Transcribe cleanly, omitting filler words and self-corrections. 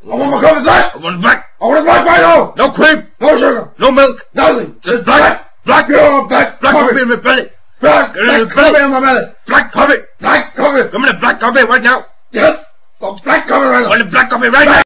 I want my coffee black. I want it black. I want it black right now. No cream. No sugar. No milk. Nothing. Just black. Black. Pure black. Black coffee. coffee in my belly. Black. Get it in Black the coffee belly. in my belly. Black coffee. Black coffee. Give me the black coffee right now. Yes. Some black coffee right I now. want the black coffee right now.